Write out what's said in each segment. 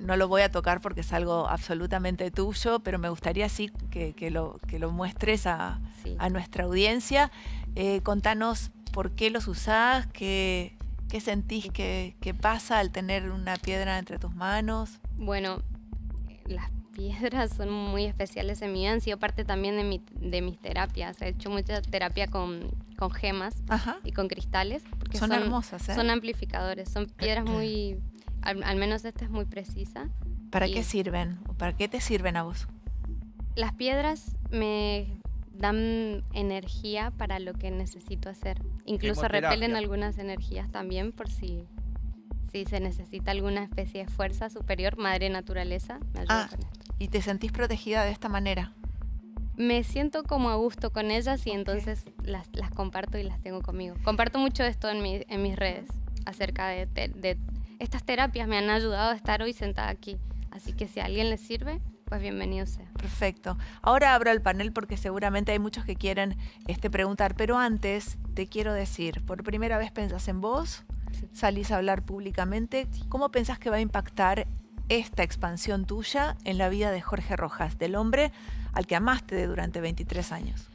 no lo voy a tocar porque es algo absolutamente tuyo, pero me gustaría sí que lo muestres Sí. a nuestra audiencia. Contanos por qué los usás, qué sentís que pasa al tener una piedra entre tus manos. Bueno, las piedras son muy especiales en mi vida, han sido parte también de mis terapias. He hecho mucha terapia con gemas Ajá. y con cristales. Porque Son hermosas, ¿eh? Son amplificadores, son piedras muy... Al menos esta es muy precisa. ¿Para qué sirven? ¿Para qué te sirven a vos? Las piedras me dan energía para lo que necesito hacer. Incluso repelen algunas energías también por si se necesita alguna especie de fuerza superior, madre naturaleza, me ayuda con esto. ¿Y te sentís protegida de esta manera? Me siento como a gusto con ellas y entonces las comparto y las tengo conmigo. Comparto mucho esto en mis redes acerca de estas terapias. Me han ayudado a estar hoy sentada aquí. Así que si a alguien le sirve, pues bienvenido sea. Perfecto. Ahora abro el panel porque seguramente hay muchos que quieren preguntar. Pero antes te quiero decir, ¿por primera vez pensás en vos? Sí. ¿Salís a hablar públicamente? ¿Cómo pensás que va a impactar esta expansión tuya en la vida de Jorge Rojas, del hombre al que amaste durante 23 años?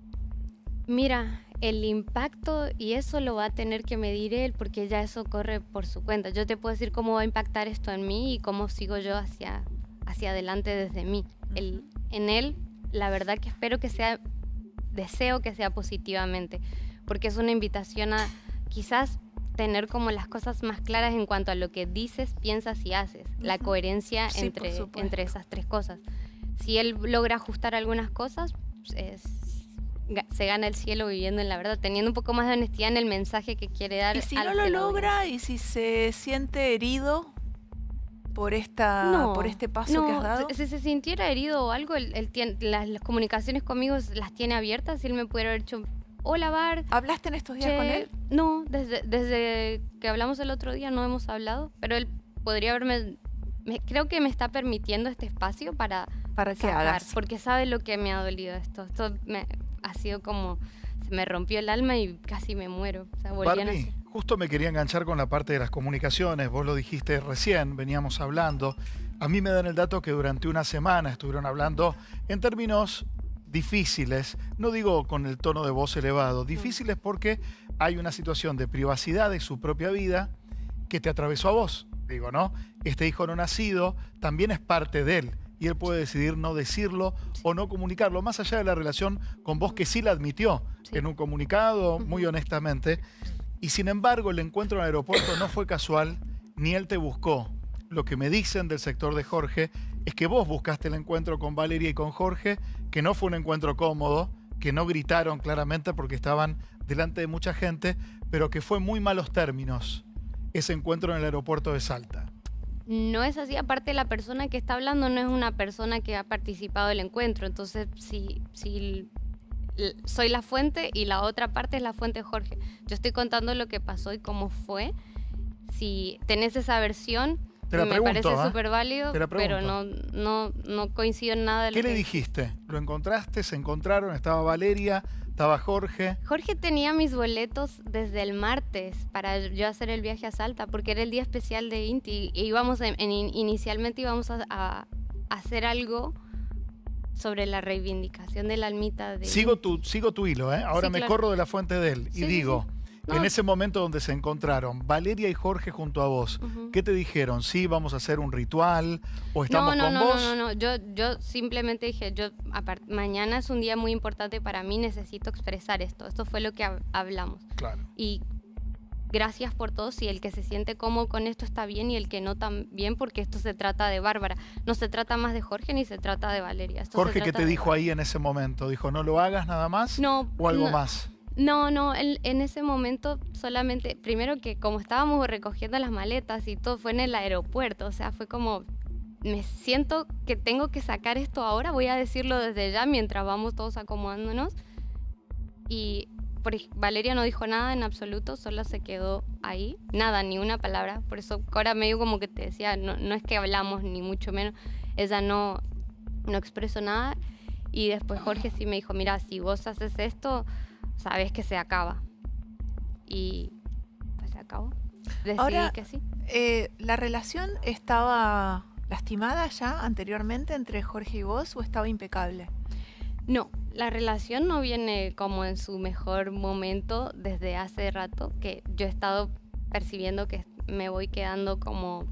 Mira, el impacto y eso lo va a tener que medir él porque ya eso corre por su cuenta. Yo te puedo decir cómo va a impactar esto en mí y cómo sigo yo hacia adelante desde mí. En él, la verdad que deseo que sea positivamente, porque es una invitación a quizás tener como las cosas más claras en cuanto a lo que dices, piensas y haces, la coherencia entre esas tres cosas. Si él logra ajustar algunas cosas, se gana el cielo viviendo en la verdad, teniendo un poco más de honestidad en el mensaje que quiere dar. ¿Y si no lo logra y si se siente herido por este paso que has dado? Si se sintiera herido o algo, él tiene, las comunicaciones conmigo las tiene abiertas y él me pudiera haber dicho: hola, Bar. ¿Hablaste en estos días con él? No, desde que hablamos el otro día no hemos hablado, pero él podría haberme... creo que me está permitiendo este espacio para que hagas. Porque sabe lo que me ha dolido esto. Esto ha sido como... Se me rompió el alma y casi me muero. O sea, Barbie, justo me quería enganchar con la parte de las comunicaciones. Vos lo dijiste recién, veníamos hablando. A mí me dan el dato que durante una semana estuvieron hablando en términos difíciles, no digo con el tono de voz elevado, difíciles porque hay una situación de privacidad de su propia vida que te atravesó a vos, digo, ¿no? Este hijo no nacido también es parte de él y él puede decidir no decirlo o no comunicarlo, más allá de la relación con vos que sí la admitió en un comunicado, muy honestamente, y sin embargo el encuentro en el aeropuerto no fue casual, ni él te buscó. Lo que me dicen del sector de Jorge es que vos buscaste el encuentro con Valeria y con Jorge, que no fue un encuentro cómodo, que no gritaron claramente porque estaban delante de mucha gente, pero que fue muy malos términos ese encuentro en el aeropuerto de Salta. No es así, aparte la persona que está hablando no es una persona que ha participado del encuentro, entonces si soy la fuente y la otra parte es la fuente de Jorge. Yo estoy contando lo que pasó y cómo fue. Si tenés esa versión... Me parece súper válido, pero no coincido en nada de lo que... ¿Qué le dijiste? ¿Lo encontraste? ¿Se encontraron? ¿Estaba Valeria? ¿Estaba Jorge? Jorge tenía mis boletos desde el martes para yo hacer el viaje a Salta, porque era el día especial de Inti. Y inicialmente íbamos a hacer algo sobre la reivindicación de la almita de... Sigo tu hilo, ¿eh? Ahora sí, me corro de la fuente de él y digo... Sí. No. En ese momento donde se encontraron Valeria y Jorge junto a vos, ¿qué te dijeron? ¿Sí, vamos a hacer un ritual? ¿O estamos con vos? No. Yo simplemente dije, mañana es un día muy importante para mí, necesito expresar esto. Esto fue lo que hablamos. Claro. Y gracias por todo. Si el que se siente cómodo con esto está bien y el que no también, porque esto se trata de Bárbara. No se trata más de Jorge ni se trata de Valeria. Jorge, ¿qué te dijo ahí en ese momento? ¿Dijo no lo hagas nada más? No. ¿O algo más? No, en ese momento solamente, primero que como estábamos recogiendo las maletas y todo fue en el aeropuerto, o sea, fue como, me siento que tengo que sacar esto ahora, voy a decirlo desde ya mientras vamos todos acomodándonos. Y Valeria no dijo nada en absoluto, solo se quedó ahí, nada, ni una palabra, por eso ahora medio como que te decía, no es que hablamos ni mucho menos, ella no expresó nada. Y después Jorge sí me dijo, mira, si vos haces esto... sabes que se acaba. Y pues se acabó. Decidí ahora, que sí. ¿La relación estaba lastimada ya anteriormente entre Jorge y vos o estaba impecable? No, la relación no viene como en su mejor momento desde hace rato, que yo he estado percibiendo que me voy quedando como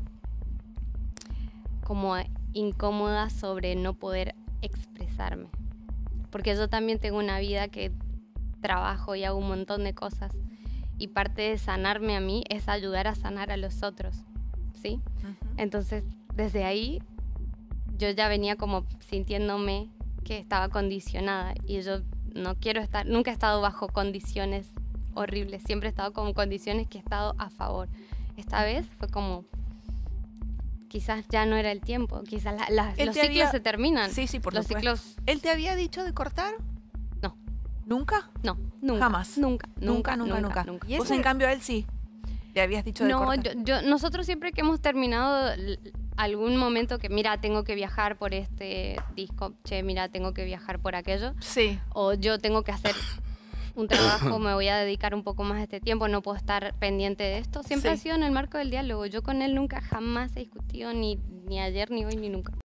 incómoda sobre no poder expresarme. Porque yo también tengo una vida que trabajo y hago un montón de cosas. Y parte de sanarme a mí es ayudar a sanar a los otros, ¿sí? Entonces, desde ahí, yo ya venía como sintiéndome que estaba condicionada. Y yo no quiero estar, nunca he estado bajo condiciones horribles. Siempre he estado con condiciones que he estado a favor. Esta vez fue como, quizás ya no era el tiempo. Quizás los ciclos se terminan. Sí, sí, por los supuesto. ciclos. ¿Él te había dicho de cortar? No. ¿Nunca? No, nunca. Jamás. Nunca. ¿Y vos en cambio a él sí? ¿Le habías dicho de cortar? No, nosotros siempre que hemos terminado algún momento que, mira, tengo que viajar por este disco, che, mira, tengo que viajar por aquello. Sí. O yo tengo que hacer un trabajo, me voy a dedicar un poco más a este tiempo, no puedo estar pendiente de esto. Siempre ha sido en el marco del diálogo. Yo con él nunca jamás he discutido, ni ayer, ni hoy, ni nunca.